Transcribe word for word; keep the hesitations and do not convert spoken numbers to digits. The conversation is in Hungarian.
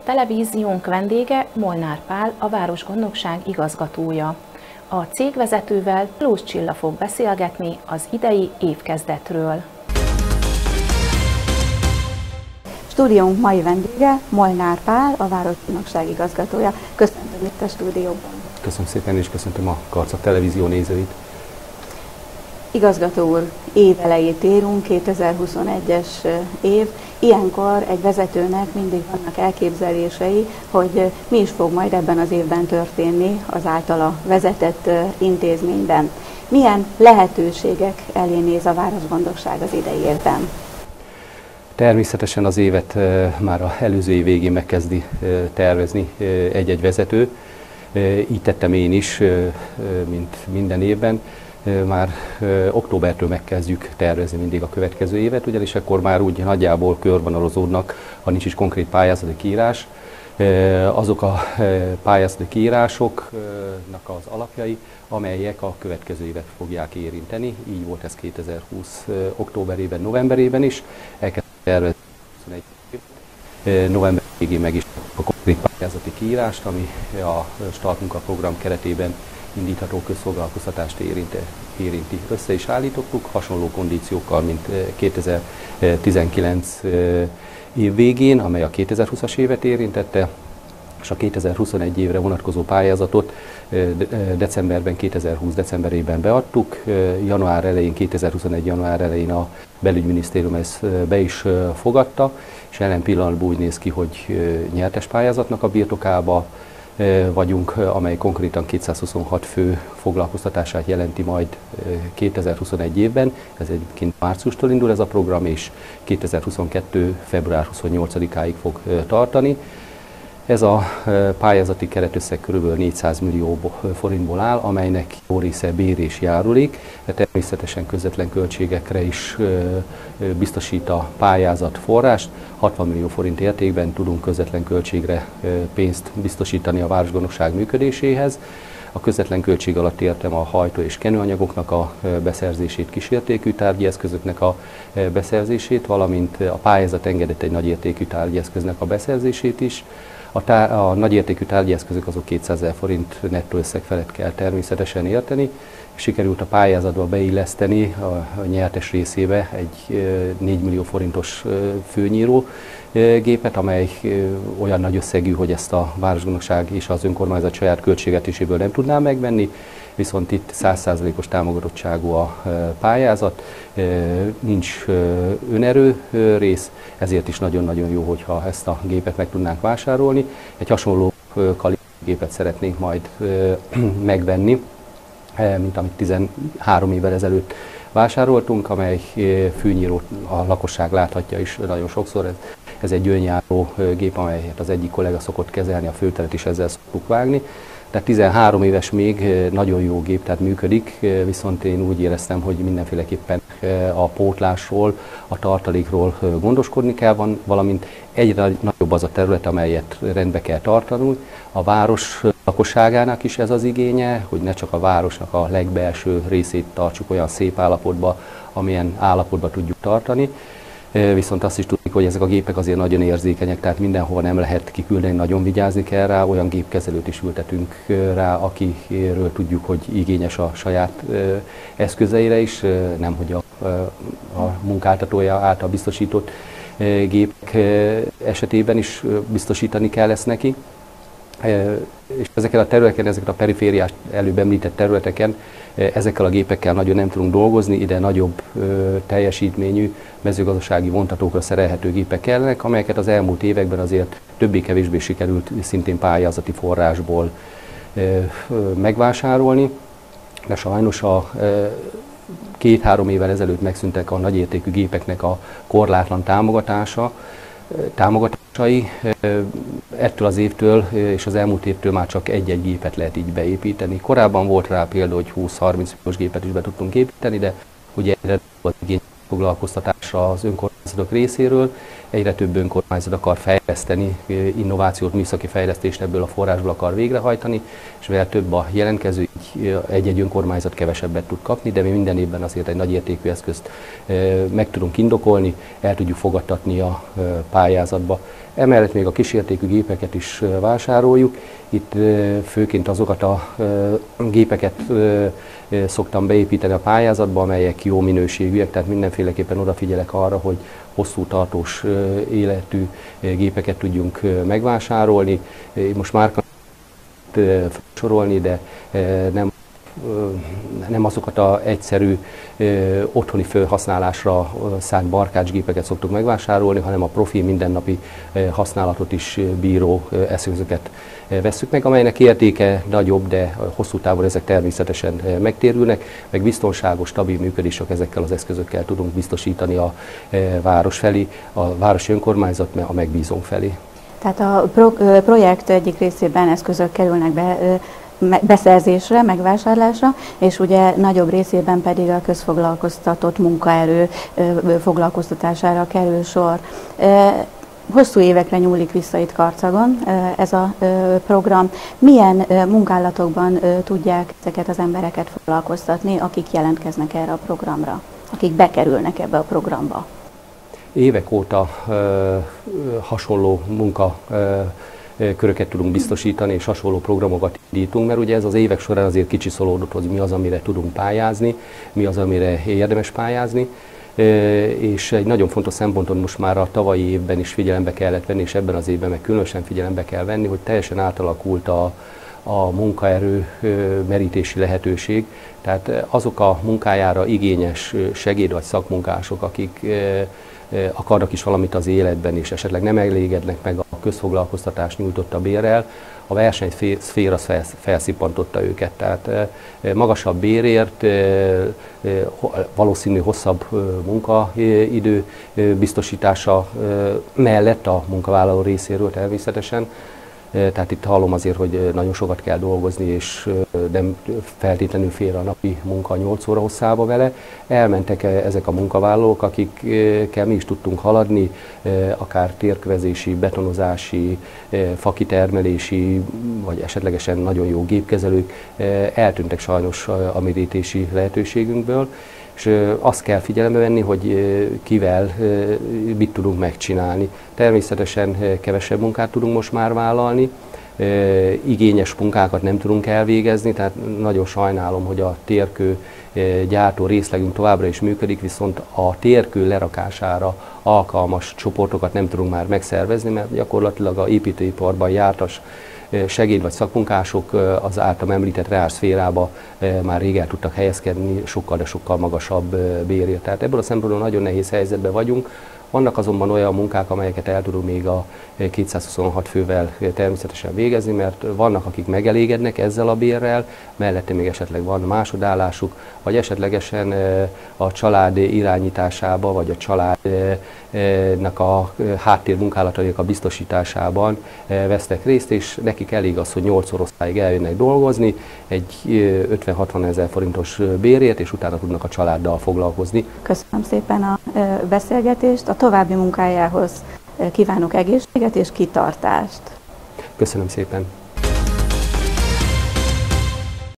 Televíziónk vendége Molnár Pál, a Városgondnokság igazgatója. A cégvezetővel Lós Csilla fog beszélgetni az idei évkezdetről. Stúdiónk mai vendége Molnár Pál, a Városgondnokság igazgatója. Köszöntöm itt a stúdióban. Köszönöm szépen, és köszöntöm a Karcag Televízió nézőit. Igazgató úr, évelejét érünk, kétezer-huszonegyes év. Ilyenkor egy vezetőnek mindig vannak elképzelései, hogy mi is fog majd ebben az évben történni az általa vezetett intézményben. Milyen lehetőségek elé néz a Városgondnokság az idei évben? Természetesen az évet már az előző év végén megkezdi tervezni egy-egy vezető. Így tettem én is, mint minden évben. Már októbertől megkezdjük tervezni mindig a következő évet, ugyanis akkor már úgy nagyjából körvonalazódnak, ha nincs is konkrét pályázati kiírás, azok a pályázati kiírásoknak az alapjai, amelyek a következő évet fogják érinteni. Így volt ez kétezer-húsz októberében, novemberében is. Elkezdtük tervezni huszonegy november végén meg is a konkrét pályázati kiírást, ami a startmunkaprogram keretében indítható közszolgáltatásst érinti. Össze is állítottuk, hasonló kondíciókkal, mint kétezer-tizenkilenc év végén, amely a kétezer-húszas évet érintette, és a kétezer-huszonegy évre vonatkozó pályázatot decemberben, kétezer-húsz decemberében beadtuk. Január elején, kétezer-huszonegy január elején a belügyminisztérium ezt be is fogadta, és jelen pillanatban úgy néz ki, hogy nyertes pályázatnak a birtokába vagyunk, amely konkrétan kétszázhuszonhat fő foglalkoztatását jelenti majd kétezer-huszonegy évben. Ez egyébként márciustól indul ez a program, és kétezer-huszonkettő február huszonnyolcadikáig fog tartani. Ez a pályázati keretösszeg kb. négyszáz millió forintból áll, amelynek jó része bér és járulék, de természetesen közvetlen költségekre is biztosít a pályázat forrást. hatvan millió forint értékben tudunk közvetlen költségre pénzt biztosítani a Városgondnokság működéséhez. A közvetlen költség alatt értem a hajtó- és kenőanyagoknak a beszerzését, kísértékű tárgyi eszközöknek a beszerzését, valamint a pályázat engedett egy nagyértékű tárgyi eszköznek a beszerzését is. A, tá- a nagyértékű tárgyi eszközök azok kétszázezer forint nettó összeg felett kell természetesen érteni. Sikerült a pályázatba beilleszteni a, a nyertes részébe egy négy millió forintos főnyíró gépet, amely olyan nagy összegű, hogy ezt a Városgondnokság és az önkormányzat saját költségvetéséből nem tudná megvenni, viszont itt száz százalékos támogatottságú a pályázat, nincs önerő rész, ezért is nagyon-nagyon jó, hogyha ezt a gépet meg tudnánk vásárolni. Egy hasonló kaliberű gépet szeretnénk majd megvenni, mint amit tizenhárom évvel ezelőtt vásároltunk, amely fűnyírót a lakosság láthatja is nagyon sokszor. Ez, ez egy önjáró gép, amelyet az egyik kollega szokott kezelni, a főteret is ezzel szoktuk vágni. Tehát tizenhárom éves még, nagyon jó gép, tehát működik, viszont én úgy éreztem, hogy mindenféleképpen a pótlásról, a tartalékról gondoskodni kell, van, valamint egyre nagyobb az a terület, amelyet rendbe kell tartani. A város lakosságának is ez az igénye, hogy ne csak a városnak a legbelső részét tartsuk olyan szép állapotba, amilyen állapotba tudjuk tartani. Viszont azt is tudjuk, hogy ezek a gépek azért nagyon érzékenyek, tehát mindenhova nem lehet kiküldeni, nagyon vigyázni kell rá, olyan gépkezelőt is ültetünk rá, akiről tudjuk, hogy igényes a saját eszközeire is, nem hogy a, a munkáltatója által biztosított gépek esetében is biztosítani kell ezt neki. És ezeken a területeken, ezeken a perifériás előbb említett területeken ezekkel a gépekkel nagyon nem tudunk dolgozni, ide nagyobb ö, teljesítményű mezőgazdasági vontatókra szerelhető gépek kellenek, amelyeket az elmúlt években azért többé-kevésbé sikerült szintén pályázati forrásból ö, ö, megvásárolni, de sajnos a ö, két-három évvel ezelőtt megszűntek a nagyértékű gépeknek a korlátlan támogatása, támogatásai. Ettől az évtől és az elmúlt évtől már csak egy-egy gépet lehet így beépíteni. Korábban volt rá példa, hogy húsz-harminc milliós gépet is be tudtunk építeni, de ugye egyre az igény foglalkoztatásra az önkormányzatok részéről, egyre több önkormányzat akar fejleszteni, innovációt, műszaki fejlesztést ebből a forrásból akar végrehajtani, és mivel több a jelentkező, egy-egy önkormányzat kevesebbet tud kapni, de mi minden évben azért egy nagy értékű eszközt meg tudunk indokolni, el tudjuk fogadtatni a pályázatba. Emellett még a kísértékű gépeket is vásároljuk. Itt főként azokat a gépeket szoktam beépíteni a pályázatba, amelyek jó minőségűek, tehát mindenféleképpen odafigyelek arra, hogy hosszú tartós életű gépeket tudjunk megvásárolni. Most már sorolni, de nem, nem azokat az egyszerű otthoni felhasználásra szánt barkácsgépeket szoktuk megvásárolni, hanem a profi mindennapi használatot is bíró eszközöket vesszük meg, amelynek értéke nagyobb, de hosszú távon ezek természetesen megtérülnek, meg biztonságos, stabil működések ezekkel az eszközökkel tudunk biztosítani a város felé, a városi önkormányzat a megbízónk felé. Tehát a pro, projekt egyik részében eszközök kerülnek be, beszerzésre, megvásárlásra, és ugye nagyobb részében pedig a közfoglalkoztatott munkaerő foglalkoztatására kerül sor. Hosszú évekre nyúlik vissza itt Karcagon ez a program. Milyen munkálatokban tudják ezeket az embereket foglalkoztatni, akik jelentkeznek erre a programra, akik bekerülnek ebbe a programba? Évek óta ö, hasonló munkaköröket tudunk biztosítani, és hasonló programokat indítunk, mert ugye ez az évek során azért kicsiszolódott, hogy mi az, amire tudunk pályázni, mi az, amire érdemes pályázni, és egy nagyon fontos szemponton most már a tavalyi évben is figyelembe kellett venni, és ebben az évben meg különösen figyelembe kell venni, hogy teljesen átalakult a, a munkaerő merítési lehetőség, tehát azok a munkájára igényes segéd- vagy szakmunkások, akik akarnak is valamit az életben, és esetleg nem elégednek meg a közfoglalkoztatás nyújtotta bérrel, a versenyszféra felszippantotta őket. Tehát magasabb bérért, valószínű hosszabb munkaidő biztosítása mellett a munkavállaló részéről természetesen. Tehát itt hallom azért, hogy nagyon sokat kell dolgozni, és nem feltétlenül fér a napi munka nyolc óra hosszába vele. Elmentek ezek a munkavállalók, akikkel mi is tudtunk haladni, akár térkövezési, betonozási, fakitermelési, vagy esetlegesen nagyon jó gépkezelők, eltűntek sajnos a merítési lehetőségünkből. És azt kell figyelembe venni, hogy kivel mit tudunk megcsinálni. Természetesen kevesebb munkát tudunk most már vállalni, igényes munkákat nem tudunk elvégezni, tehát nagyon sajnálom, hogy a térkő gyártó részlegünk továbbra is működik, viszont a térkő lerakására alkalmas csoportokat nem tudunk már megszervezni, mert gyakorlatilag a építőiparban jártas segéd- vagy szakmunkások az általam említett reálszférába már rég el tudtak helyezkedni, sokkal, de sokkal magasabb bérért. Tehát ebből a szempontból nagyon nehéz helyzetben vagyunk. Vannak azonban olyan munkák, amelyeket el tudunk még a kétszázhuszonhat fővel természetesen végezni, mert vannak, akik megelégednek ezzel a bérrel, mellette még esetleg van másodállásuk, vagy esetlegesen a család irányításába, vagy a családnak a háttérmunkálatainak a biztosításában vesznek részt, és nekik elég az, hogy nyolc orosztáig eljönnek dolgozni, egy ötven-hatvan ezer forintos bérért, és utána tudnak a családdal foglalkozni. Köszönöm szépen a beszélgetést, a további munkájához kívánok egészséget és kitartást. Köszönöm szépen.